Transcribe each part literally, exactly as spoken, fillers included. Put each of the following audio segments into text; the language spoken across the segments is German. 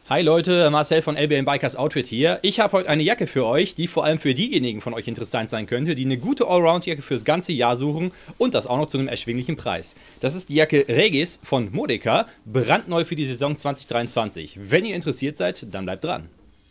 Hi Leute, Marcel von L B M Bikers Outfit hier. Ich habe heute eine Jacke für euch, die vor allem für diejenigen von euch interessant sein könnte, die eine gute Allround-Jacke fürs ganze Jahr suchen und das auch noch zu einem erschwinglichen Preis. Das ist die Jacke Regis von Modica, brandneu für die Saison zwanzig dreiundzwanzig. Wenn ihr interessiert seid, dann bleibt dran.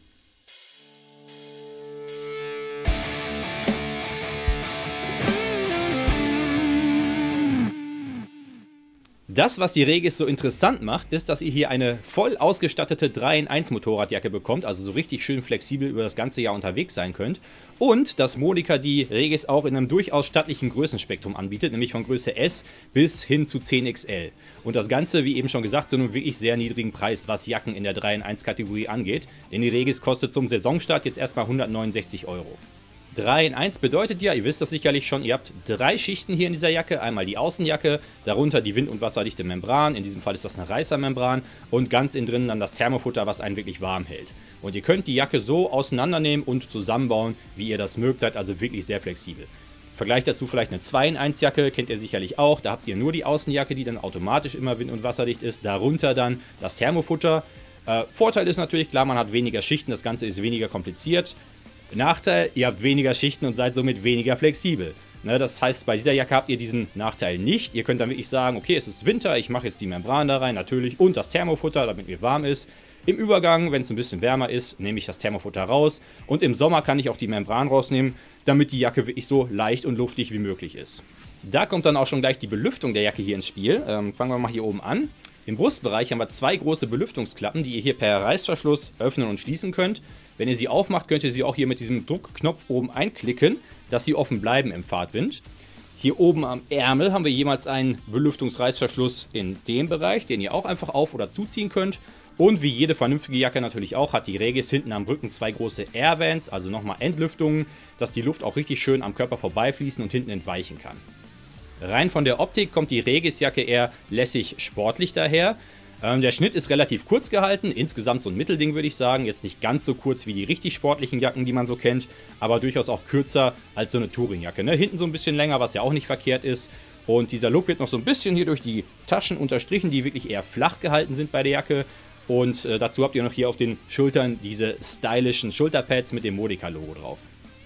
Das, was die Regis so interessant macht, ist, dass ihr hier eine voll ausgestattete drei in eins Motorradjacke bekommt, also so richtig schön flexibel über das ganze Jahr unterwegs sein könnt. Und dass Modica die Regis auch in einem durchaus stattlichen Größenspektrum anbietet, nämlich von Größe S bis hin zu zehn X L. Und das Ganze, wie eben schon gesagt, zu einem wirklich sehr niedrigen Preis, was Jacken in der drei in eins Kategorie angeht. Denn die Regis kostet zum Saisonstart jetzt erstmal hundertneunundsechzig Euro. drei in eins bedeutet ja, ihr wisst das sicherlich schon, ihr habt drei Schichten hier in dieser Jacke. Einmal die Außenjacke, darunter die wind- und wasserdichte Membran, in diesem Fall ist das eine Reißermembran, und ganz innen drin dann das Thermofutter, was einen wirklich warm hält. Und ihr könnt die Jacke so auseinandernehmen und zusammenbauen, wie ihr das mögt, seid also wirklich sehr flexibel. Vergleich dazu vielleicht eine zwei in eins Jacke, kennt ihr sicherlich auch, da habt ihr nur die Außenjacke, die dann automatisch immer wind- und wasserdicht ist, darunter dann das Thermofutter. Äh, Vorteil ist natürlich, klar, man hat weniger Schichten, das Ganze ist weniger kompliziert. Nachteil, ihr habt weniger Schichten und seid somit weniger flexibel. Ne, das heißt, bei dieser Jacke habt ihr diesen Nachteil nicht. Ihr könnt dann wirklich sagen, okay, es ist Winter, ich mache jetzt die Membran da rein, natürlich, und das Thermofutter, damit mir warm ist. Im Übergang, wenn es ein bisschen wärmer ist, nehme ich das Thermofutter raus. Und im Sommer kann ich auch die Membran rausnehmen, damit die Jacke wirklich so leicht und luftig wie möglich ist. Da kommt dann auch schon gleich die Belüftung der Jacke hier ins Spiel. Ähm, fangen wir mal hier oben an. Im Brustbereich haben wir zwei große Belüftungsklappen, die ihr hier per Reißverschluss öffnen und schließen könnt. Wenn ihr sie aufmacht, könnt ihr sie auch hier mit diesem Druckknopf oben einklicken, dass sie offen bleiben im Fahrtwind. Hier oben am Ärmel haben wir jemals einen Belüftungsreißverschluss in dem Bereich, den ihr auch einfach auf- oder zuziehen könnt. Und wie jede vernünftige Jacke natürlich auch, hat die Regis hinten am Rücken zwei große Airvents, also nochmal Entlüftungen, dass die Luft auch richtig schön am Körper vorbeifließen und hinten entweichen kann. Rein von der Optik kommt die Regis-Jacke eher lässig sportlich daher. Ähm, der Schnitt ist relativ kurz gehalten, insgesamt so ein Mittelding würde ich sagen. Jetzt nicht ganz so kurz wie die richtig sportlichen Jacken, die man so kennt, aber durchaus auch kürzer als so eine Touringjacke. Ne? Hinten so ein bisschen länger, was ja auch nicht verkehrt ist. Und dieser Look wird noch so ein bisschen hier durch die Taschen unterstrichen, die wirklich eher flach gehalten sind bei der Jacke. Und äh, dazu habt ihr noch hier auf den Schultern diese stylischen Schulterpads mit dem Modica-Logo drauf.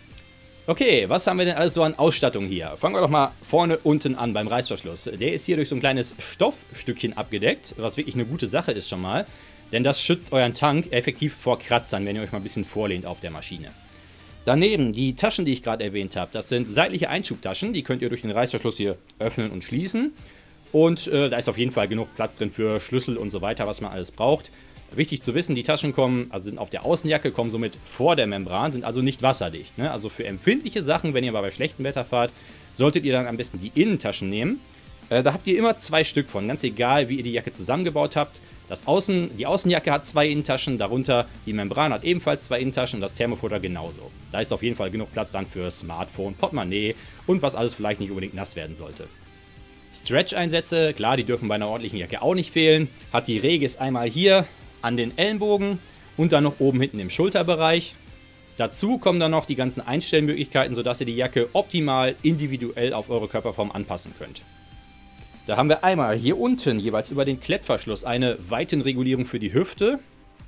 Okay, was haben wir denn alles so an Ausstattung hier? Fangen wir doch mal vorne unten an beim Reißverschluss. Der ist hier durch so ein kleines Stoffstückchen abgedeckt, was wirklich eine gute Sache ist schon mal. Denn das schützt euren Tank effektiv vor Kratzern, wenn ihr euch mal ein bisschen vorlehnt auf der Maschine. Daneben die Taschen, die ich gerade erwähnt habe, das sind seitliche Einschubtaschen. Die könnt ihr durch den Reißverschluss hier öffnen und schließen. Und äh, da ist auf jeden Fall genug Platz drin für Schlüssel und so weiter, was man alles braucht. Wichtig zu wissen, die Taschen kommen, also sind auf der Außenjacke, kommen somit vor der Membran, sind also nicht wasserdicht. Ne? Also für empfindliche Sachen, wenn ihr mal bei schlechtem Wetter fahrt, solltet ihr dann am besten die Innentaschen nehmen. Äh, da habt ihr immer zwei Stück von, ganz egal, wie ihr die Jacke zusammengebaut habt. Das Außen, die Außenjacke hat zwei Innentaschen, darunter die Membran hat ebenfalls zwei Innentaschen und das Thermofutter genauso. Da ist auf jeden Fall genug Platz dann für Smartphone, Portemonnaie und was alles vielleicht nicht unbedingt nass werden sollte. Stretch-Einsätze, klar, die dürfen bei einer ordentlichen Jacke auch nicht fehlen. Hat die Regis einmal hier an den Ellenbogen und dann noch oben hinten im Schulterbereich. Dazu kommen dann noch die ganzen Einstellmöglichkeiten, sodass ihr die Jacke optimal individuell auf eure Körperform anpassen könnt. Da haben wir einmal hier unten jeweils über den Klettverschluss eine Weitenregulierung für die Hüfte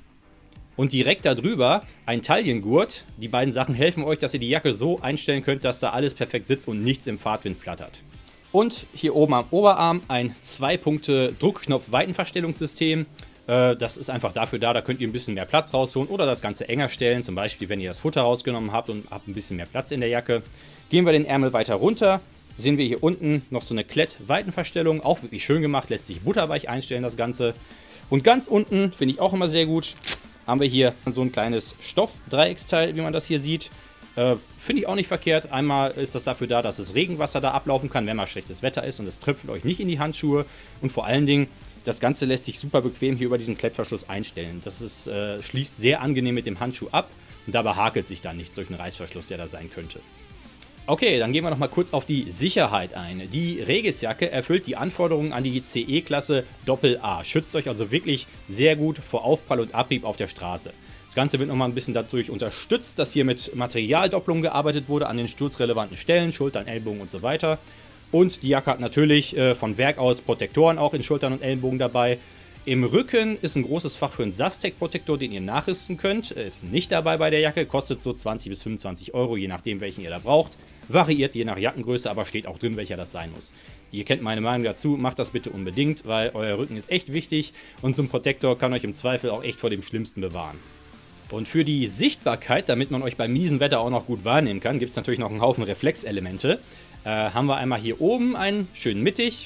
und direkt darüber ein Taillengurt. Die beiden Sachen helfen euch, dass ihr die Jacke so einstellen könnt, dass da alles perfekt sitzt und nichts im Fahrtwind flattert. Und hier oben am Oberarm ein zwei Punkte Druckknopf-Weitenverstellungssystem. Das ist einfach dafür da, da könnt ihr ein bisschen mehr Platz rausholen oder das Ganze enger stellen. Zum Beispiel, wenn ihr das Futter rausgenommen habt und habt ein bisschen mehr Platz in der Jacke. Gehen wir den Ärmel weiter runter, sehen wir hier unten noch so eine Klett-Weitenverstellung. Auch wirklich schön gemacht, lässt sich butterweich einstellen das Ganze. Und ganz unten, finde ich auch immer sehr gut, haben wir hier so ein kleines Stoff-Dreiecksteil, wie man das hier sieht. Äh, finde ich auch nicht verkehrt. Einmal ist das dafür da, dass das Regenwasser da ablaufen kann, wenn mal schlechtes Wetter ist und es tröpfelt euch nicht in die Handschuhe. Und vor allen Dingen, das Ganze lässt sich super bequem hier über diesen Klettverschluss einstellen. Das ist, äh, schließt sehr angenehm mit dem Handschuh ab und dabei hakelt sich dann nichts durch einen Reißverschluss, der da sein könnte. Okay, dann gehen wir noch mal kurz auf die Sicherheit ein. Die Regis-Jacke erfüllt die Anforderungen an die C E-Klasse Doppel A. Schützt euch also wirklich sehr gut vor Aufprall und Abrieb auf der Straße. Das Ganze wird noch mal ein bisschen dadurch unterstützt, dass hier mit Materialdopplung gearbeitet wurde an den sturzrelevanten Stellen, Schultern, Ellbogen und so weiter. Und die Jacke hat natürlich äh, von Werk aus Protektoren auch in Schultern und Ellenbogen dabei. Im Rücken ist ein großes Fach für einen Sastec-Protektor, den ihr nachrüsten könnt. Ist nicht dabei bei der Jacke, kostet so zwanzig bis fünfundzwanzig Euro, je nachdem welchen ihr da braucht. Variiert je nach Jackengröße, aber steht auch drin, welcher das sein muss. Ihr kennt meine Meinung dazu, macht das bitte unbedingt, weil euer Rücken ist echt wichtig und so ein Protektor kann euch im Zweifel auch echt vor dem Schlimmsten bewahren. Und für die Sichtbarkeit, damit man euch bei miesen Wetter auch noch gut wahrnehmen kann, gibt es natürlich noch einen Haufen Reflexelemente. Äh, haben wir einmal hier oben einen schön mittig.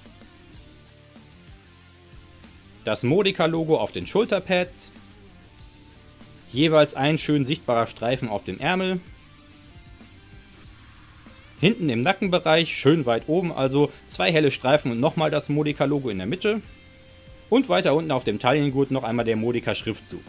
Das Modica-Logo auf den Schulterpads. Jeweils ein schön sichtbarer Streifen auf dem Ärmel. Hinten im Nackenbereich, schön weit oben, also zwei helle Streifen und nochmal das Modica-Logo in der Mitte. Und weiter unten auf dem Taillengurt noch einmal der Modica-Schriftzug.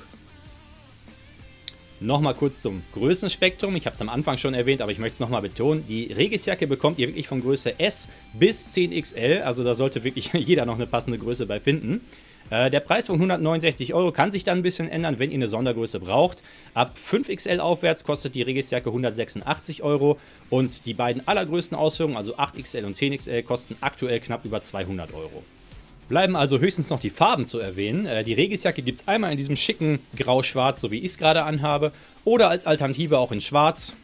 Nochmal kurz zum Größenspektrum. Ich habe es am Anfang schon erwähnt, aber ich möchte es nochmal betonen. Die Regis-Jacke bekommt ihr wirklich von Größe S bis zehn X L. Also da sollte wirklich jeder noch eine passende Größe bei finden. Äh, der Preis von hundertneunundsechzig Euro kann sich dann ein bisschen ändern, wenn ihr eine Sondergröße braucht. Ab fünf X L aufwärts kostet die Regis-Jacke hundertsechsundachtzig Euro. Und die beiden allergrößten Ausführungen, also acht X L und zehn X L, kosten aktuell knapp über zweihundert Euro. Bleiben also höchstens noch die Farben zu erwähnen. Die Regis-Jacke gibt es einmal in diesem schicken Grau-Schwarz, so wie ich es gerade anhabe, oder als Alternative auch in Schwarz.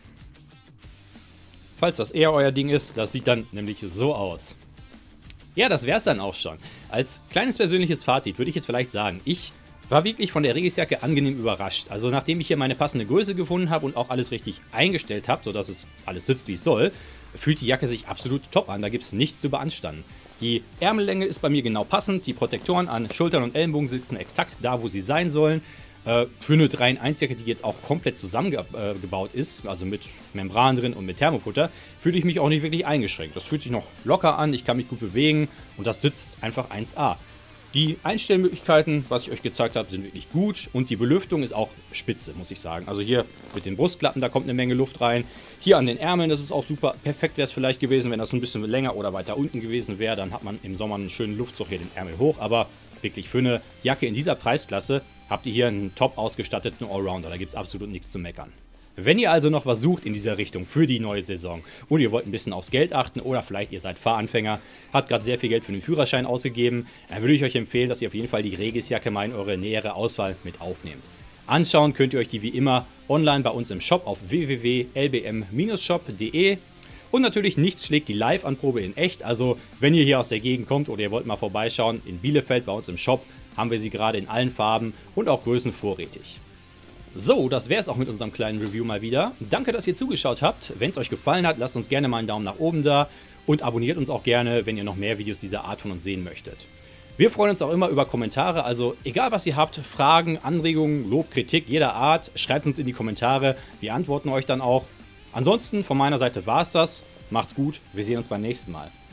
Falls das eher euer Ding ist, das sieht dann nämlich so aus. Ja, das wäre es dann auch schon. Als kleines persönliches Fazit würde ich jetzt vielleicht sagen, ich war wirklich von der Regis-Jacke angenehm überrascht. Also nachdem ich hier meine passende Größe gefunden habe und auch alles richtig eingestellt habe, sodass es alles sitzt, wie es soll, fühlt die Jacke sich absolut top an. Da gibt es nichts zu beanstanden. Die Ärmellänge ist bei mir genau passend. Die Protektoren an Schultern und Ellenbogen sitzen exakt da, wo sie sein sollen. Äh, für eine drei in eins Jacke, die jetzt auch komplett zusammengebaut ist, also mit Membran drin und mit Thermofutter, fühle ich mich auch nicht wirklich eingeschränkt. Das fühlt sich noch locker an, ich kann mich gut bewegen und das sitzt einfach eins A. Die Einstellmöglichkeiten, was ich euch gezeigt habe, sind wirklich gut und die Belüftung ist auch spitze, muss ich sagen. Also hier mit den Brustklappen, da kommt eine Menge Luft rein. Hier an den Ärmeln, das ist auch super. Perfekt wäre es vielleicht gewesen, wenn das ein bisschen länger oder weiter unten gewesen wäre. Dann hat man im Sommer einen schönen Luftzug hier den Ärmel hoch. Aber wirklich für eine Jacke in dieser Preisklasse habt ihr hier einen top ausgestatteten Allrounder. Da gibt es absolut nichts zu meckern. Wenn ihr also noch was sucht in dieser Richtung für die neue Saison und ihr wollt ein bisschen aufs Geld achten oder vielleicht ihr seid Fahranfänger, habt gerade sehr viel Geld für den Führerschein ausgegeben, dann würde ich euch empfehlen, dass ihr auf jeden Fall die Regis-Jacke mal in eure nähere Auswahl mit aufnehmt. Anschauen könnt ihr euch die wie immer online bei uns im Shop auf w w w punkt l b m Bindestrich shop punkt de. Und natürlich nichts schlägt die Live-Anprobe in echt. Also wenn ihr hier aus der Gegend kommt oder ihr wollt mal vorbeischauen, in Bielefeld bei uns im Shop haben wir sie gerade in allen Farben und auch Größen vorrätig. So, das wäre es auch mit unserem kleinen Review mal wieder. Danke, dass ihr zugeschaut habt. Wenn es euch gefallen hat, lasst uns gerne mal einen Daumen nach oben da und abonniert uns auch gerne, wenn ihr noch mehr Videos dieser Art von uns sehen möchtet. Wir freuen uns auch immer über Kommentare, also egal was ihr habt, Fragen, Anregungen, Lob, Kritik jeder Art, schreibt uns in die Kommentare, wir antworten euch dann auch. Ansonsten von meiner Seite war es das. Macht's gut, wir sehen uns beim nächsten Mal.